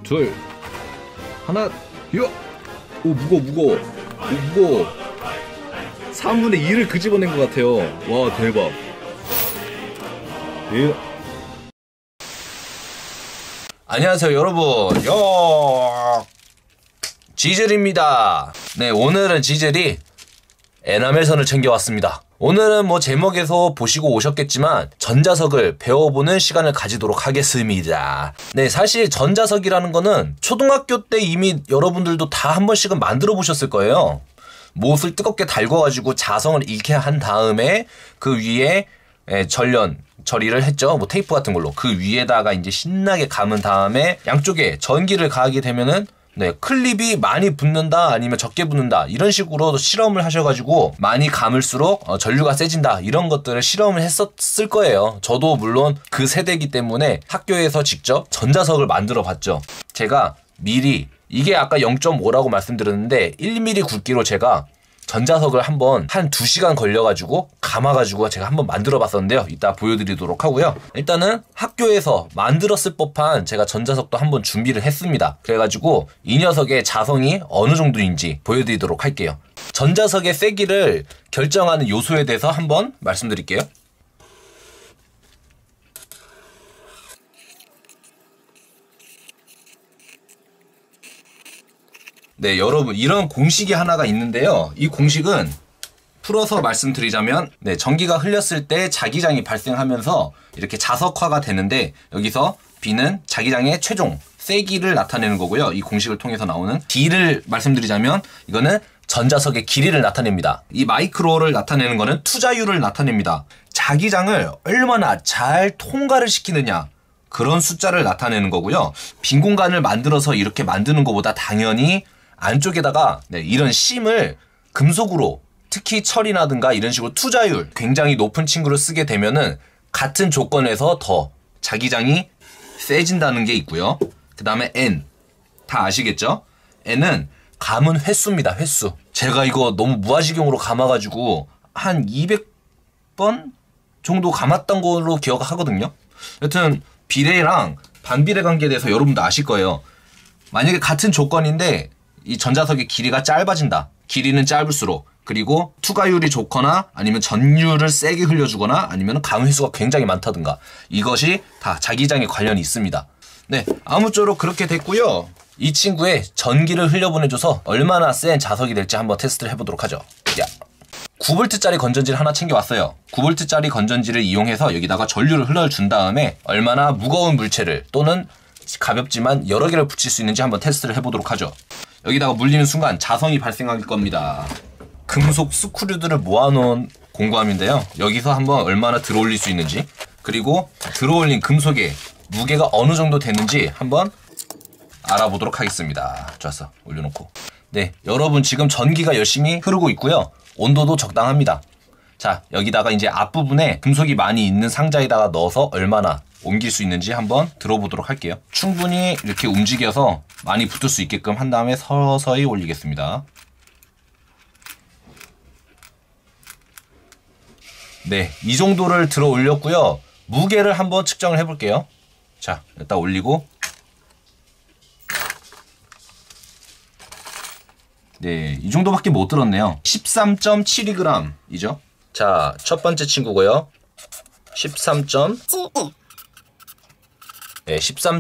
둘, 하나, 요! 오, 무거워. 오, 무거워. 3분의 2를 끄집어낸 것 같아요. 와, 대박. 예. 안녕하세요, 여러분. 지젤입니다. 네, 오늘은 지젤이 에나멜선을 챙겨왔습니다. 오늘은 뭐 제목에서 보시고 오셨겠지만 전자석을 배워보는 시간을 가지도록 하겠습니다. 네, 사실 전자석이라는 거는 초등학교 때 이미 여러분들도 다 한 번씩은 만들어 보셨을 거예요. 못을 뜨겁게 달궈가지고 자성을 잃게 한 다음에 그 위에 처리를 했죠. 뭐 테이프 같은 걸로. 그 위에다가 이제 신나게 감은 다음에 양쪽에 전기를 가하게 되면은 클립이 많이 붙는다 아니면 적게 붙는다 이런 식으로 실험을 하셔가지고 많이 감을수록 전류가 세진다 이런 것들을 실험을 했었을 거예요. 저도 물론 그 세대이기 때문에 학교에서 직접 전자석을 만들어 봤죠. 제가 미리 이게 아까 0.5라고 말씀드렸는데 1mm 굵기로 제가 전자석을 한 2시간 걸려가지고 감아가지고 제가 한번 만들어 봤었는데요. 이따 보여드리도록 하고요. 일단은 학교에서 만들었을 법한 제가 전자석도 한번 준비를 했습니다. 그래가지고 이 녀석의 자성이 어느 정도인지 보여드리도록 할게요. 전자석의 세기를 결정하는 요소에 대해서 한번 말씀드릴게요. 네, 여러분 이런 공식이 하나가 있는데요. 이 공식은 풀어서 말씀드리자면 전기가 흘렸을 때 자기장이 발생하면서 이렇게 자석화가 되는데 여기서 B는 자기장의 최종 세기를 나타내는 거고요. 이 공식을 통해서 나오는 D를 말씀드리자면 이거는 전자석의 길이를 나타냅니다. 이 마이크로를 나타내는 거는 투자율을 나타냅니다. 자기장을 얼마나 잘 통과를 시키느냐 그런 숫자를 나타내는 거고요. 빈 공간을 만들어서 이렇게 만드는 것보다 당연히 안쪽에다가 이런 심을 금속으로 특히 철이라든가 이런 식으로 투자율 굉장히 높은 친구를 쓰게 되면은 같은 조건에서 더 자기장이 세진다는 게 있고요. 그 다음에 N 다 아시겠죠? N은 감은 횟수입니다. 횟수. 제가 이거 너무 무아지경으로 감아가지고 한 200번 정도 감았던 걸로 기억하거든요. 여튼 비례랑 반비례 관계에 대해서 여러분도 아실 거예요. 만약에 같은 조건인데 이 전자석의 길이가 짧아진다. 길이는 짧을수록 그리고 투과율이 좋거나 아니면 전류를 세게 흘려주거나 아니면 감 횟수가 굉장히 많다든가 이것이 다 자기장에 관련이 있습니다. 네, 아무쪼록 그렇게 됐고요. 이 친구의 전기를 흘려보내줘서 얼마나 센 자석이 될지 한번 테스트를 해보도록 하죠. 야. 9V짜리 건전지를 하나 챙겨왔어요. 9V짜리 건전지를 이용해서 여기다가 전류를 흘려준 다음에 얼마나 무거운 물체를 또는 가볍지만 여러 개를 붙일 수 있는지 한번 테스트를 해보도록 하죠. 여기다가 물리는 순간 자성이 발생할 겁니다. 금속 스크류들을 모아놓은 공구함인데요. 여기서 한번 얼마나 들어올릴 수 있는지 그리고 들어올린 금속의 무게가 어느 정도 되는지 한번 알아보도록 하겠습니다. 좋았어. 올려놓고. 네, 여러분 지금 전기가 열심히 흐르고 있고요. 온도도 적당합니다. 자, 여기다가 이제 앞부분에 금속이 많이 있는 상자에다가 넣어서 얼마나 옮길 수 있는지 한번 들어보도록 할게요. 충분히 이렇게 움직여서 많이 붙을 수 있게끔 한 다음에 서서히 올리겠습니다. 네, 이 정도를 들어 올렸고요. 무게를 한번 측정을 해볼게요. 자, 일단 올리고 네, 이 정도밖에 못 들었네요. 13.72g 이죠. 자, 첫 번째 친구고요. 13.72 네,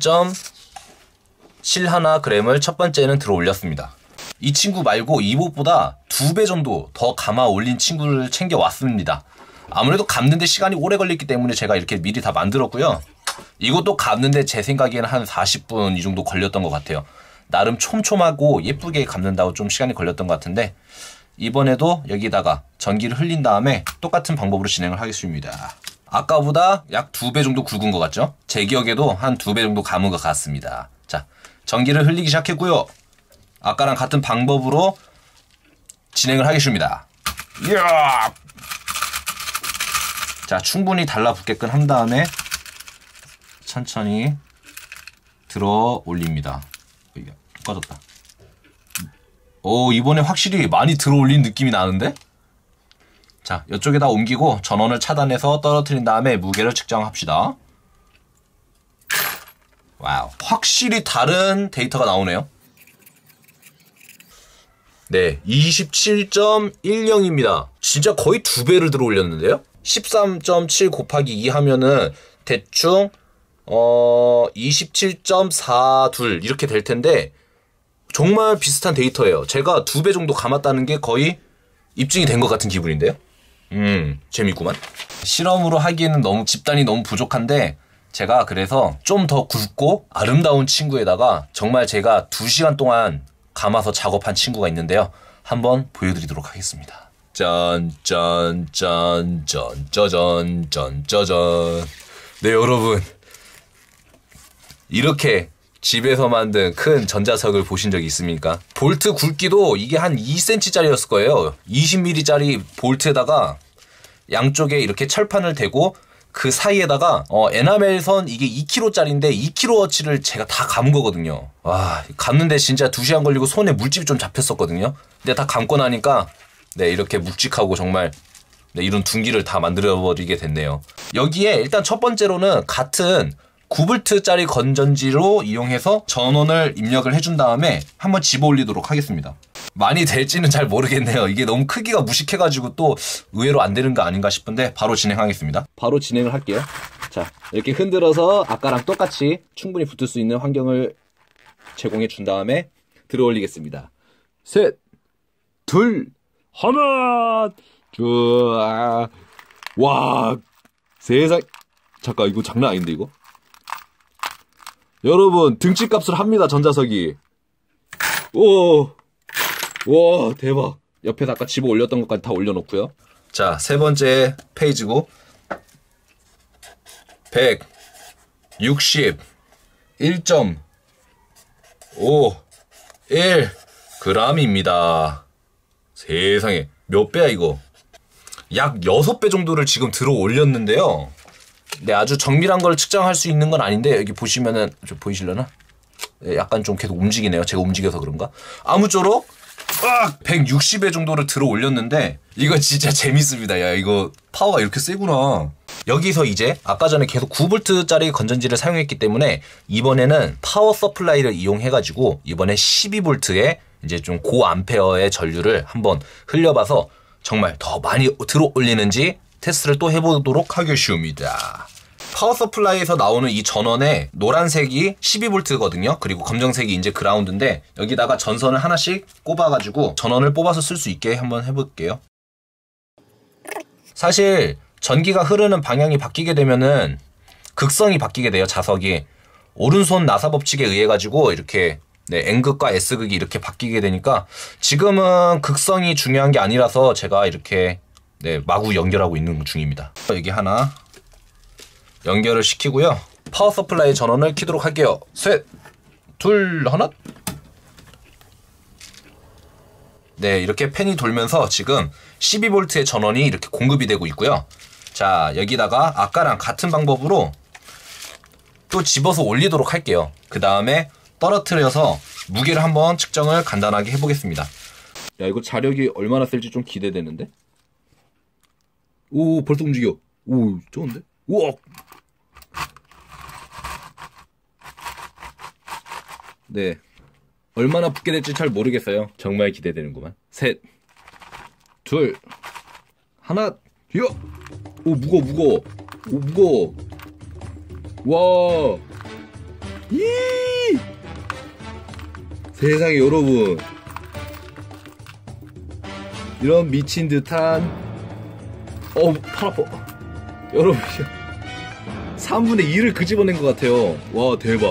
13.71g을 첫 번째는 들어 올렸습니다. 이 친구 말고 이것보다 2배 정도 더 감아 올린 친구를 챙겨왔습니다. 아무래도 감는데 시간이 오래 걸렸기 때문에 제가 이렇게 미리 다 만들었고요. 이것도 감는데 제 생각에는 한 40분 이 정도 걸렸던 것 같아요. 나름 촘촘하고 예쁘게 감는다고 좀 시간이 걸렸던 것 같은데 이번에도 여기다가 전기를 흘린 다음에 똑같은 방법으로 진행을 하겠습니다. 아까보다 약 2배 정도 굵은 것 같죠? 제 기억에도 한 2배 정도 감은 것 같습니다. 자, 전기를 흘리기 시작했고요. 아까랑 같은 방법으로 진행을 하겠습니다. 이야! 자, 충분히 달라붙게끔 한 다음에 천천히 들어 올립니다. 꺼졌다. 오, 이번에 확실히 많이 들어 올린 느낌이 나는데? 자, 이쪽에다 옮기고 전원을 차단해서 떨어뜨린 다음에 무게를 측정합시다. 와우. 확실히 다른 데이터가 나오네요. 네, 27.10입니다. 진짜 거의 2배를 들어 올렸는데요? 13.7 곱하기 2 하면은 대충 27.42 이렇게 될 텐데 정말 비슷한 데이터예요. 제가 2배 정도 감았다는 게 거의 입증이 된 것 같은 기분인데요? 재밌구만. 실험으로 하기에는 너무 집단이 너무 부족한데 제가 그래서 좀 더 굵고 아름다운 친구에다가 정말 제가 2시간 동안 감아서 작업한 친구가 있는데요. 한번 보여드리도록 하겠습니다. 짠짠짠짠 짜잔 짠짜잔. 네, 여러분, 이렇게 집에서 만든 큰 전자석을 보신 적이 있습니까? 볼트 굵기도 이게 한 2cm짜리였을 거예요. 20mm짜리 볼트에다가 양쪽에 이렇게 철판을 대고 그 사이에다가 에나멜 선 이게 2kg짜리인데 2kW어치를 제가 다 감은 거거든요. 와, 감는데 진짜 2시간 걸리고 손에 물집이 좀 잡혔었거든요. 근데 다 감고 나니까 네, 이렇게 묵직하고 정말 네, 이런 둔기를 다 만들어버리게 됐네요. 여기에 일단 첫 번째로는 같은 9V짜리 건전지로 이용해서 전원을 입력을 해준 다음에 한번 집어 올리도록 하겠습니다. 많이 될지는 잘 모르겠네요. 이게 너무 크기가 무식해가지고 또 의외로 안 되는 거 아닌가 싶은데 바로 진행하겠습니다. 바로 진행을 할게요. 자, 이렇게 흔들어서 아까랑 똑같이 충분히 붙을 수 있는 환경을 제공해 준 다음에 들어 올리겠습니다. 셋, 둘, 하나, 쭈아. 와, 세상. 잠깐, 이거 장난 아닌데, 이거? 여러분, 등치값을 합니다, 전자석이. 오, 와, 대박. 옆에서 아까 집어 올렸던 것까지 다 올려놓고요. 자, 세 번째 페이지고 161.51 g입니다. 세상에, 몇 배야 이거? 약 6배 정도를 지금 들어 올렸는데요. 네, 아주 정밀한 걸 측정할 수 있는 건 아닌데 여기 보시면은 좀 보이실려나? 네, 약간 좀 계속 움직이네요. 제가 움직여서 그런가? 아무쪼록 160회 정도를 들어 올렸는데 이거 진짜 재밌습니다. 야, 이거 파워가 이렇게 세구나. 여기서 이제 아까 전에 계속 9V짜리 건전지를 사용했기 때문에 이번에는 파워 서플라이를 이용해가지고 이번에 12V의 이제 좀 고암페어의 전류를 한번 흘려봐서 정말 더 많이 들어 올리는지 테스트를 또 해보도록 하겠습니다. 파워 서플라이에서 나오는 이 전원의 노란색이 12V거든요. 그리고 검정색이 이제 그라운드인데 여기다가 전선을 하나씩 꼽아가지고 전원을 뽑아서 쓸 수 있게 한번 해볼게요. 사실 전기가 흐르는 방향이 바뀌게 되면은 극성이 바뀌게 돼요. 자석이. 오른손 나사 법칙에 의해 가지고 이렇게 네, N극과 S극이 이렇게 바뀌게 되니까 지금은 극성이 중요한 게 아니라서 제가 이렇게 네, 마구 연결하고 있는 중입니다. 여기 하나 연결을 시키고요. 파워 서플라이 전원을 켜도록 할게요. 셋, 둘, 하나. 네, 이렇게 팬이 돌면서 지금 12V의 전원이 이렇게 공급이 되고 있고요. 자, 여기다가 아까랑 같은 방법으로 또 집어서 올리도록 할게요. 그 다음에 떨어뜨려서 무게를 한번 측정을 간단하게 해보겠습니다. 야, 이거 자력이 얼마나 셀지 좀 기대되는데? 오, 벌써 움직여. 오, 좋은데? 우와! 네. 얼마나 붙게 될지 잘 모르겠어요. 정말 기대되는구만. 셋, 둘, 하나, 야! 오, 무거워, 무거워. 오, 무거워. 와! 이! 세상에, 여러분. 이런 미친 듯한 팔 아파. 여러분, 3분의 2를 끄집어낸 것 같아요. 와, 대박.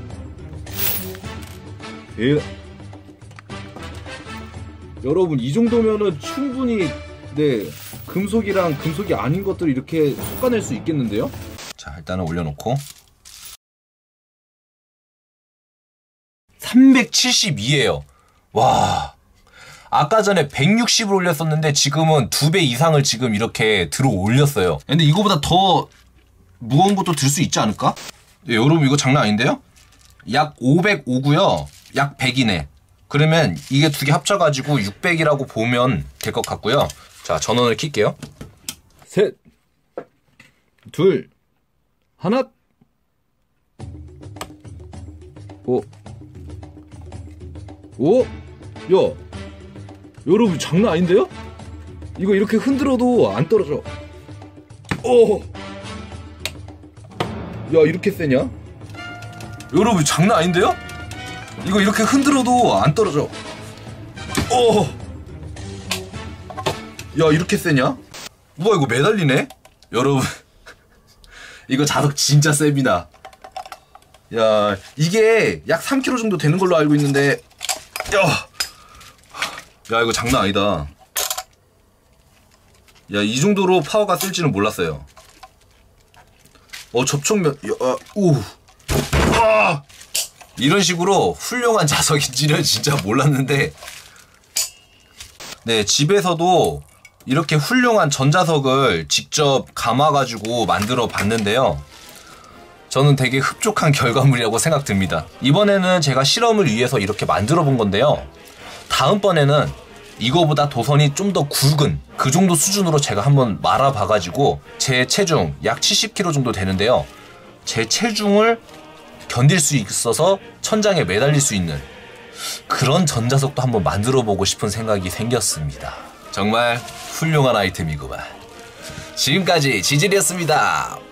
여러분, 이 정도면은 충분히 네, 금속이랑 금속이 아닌 것들을 이렇게 솎아낼 수 있겠는데요? 자, 일단은 올려놓고 372예요. 와, 아까 전에 160을 올렸었는데 지금은 2배 이상을 지금 이렇게 들어 올렸어요. 근데 이거보다 더 무거운 것도 들 수 있지 않을까? 네, 여러분, 이거 장난 아닌데요? 약 505고요. 약 100이네. 그러면 이게 두 개 합쳐가지고 600이라고 보면 될 것 같고요. 자, 전원을 킬게요. 셋, 둘, 하나. 오? 야, 여러분 장난 아닌데요? 이거 이렇게 흔들어도 안 떨어져. 야, 이렇게 세냐? 여러분 장난 아닌데요? 이거 이렇게 흔들어도 안 떨어져. 야, 이렇게 세냐? 우와, 이거 매달리네? 여러분 이거 자석 진짜 셉니다. 야, 이게 약 3kg 정도 되는 걸로 알고 있는데, 야, 이거 장난 아니다. 야, 이 정도로 파워가 쓸지는 몰랐어요. 접촉면, 이런 식으로 훌륭한 자석인지는 진짜 몰랐는데, 네, 집에서도 이렇게 훌륭한 전자석을 직접 감아가지고 만들어 봤는데요. 저는 되게 흡족한 결과물이라고 생각됩니다. 이번에는 제가 실험을 위해서 이렇게 만들어 본 건데요. 다음번에는 이거보다 도선이 좀 더 굵은 그 정도 수준으로 제가 한번 말아봐가지고 제 체중 약 70kg 정도 되는데요. 제 체중을 견딜 수 있어서 천장에 매달릴 수 있는 그런 전자석도 한번 만들어 보고 싶은 생각이 생겼습니다. 정말 훌륭한 아이템이구만. 지금까지 지질이었습니다.